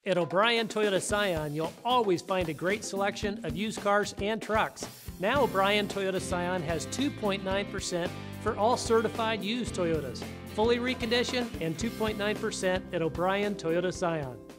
At O'Brien Toyota Scion, you'll always find a great selection of used cars and trucks. Now O'Brien Toyota Scion has 2.9% for all certified used Toyotas, fully reconditioned and 2.9% at O'Brien Toyota Scion.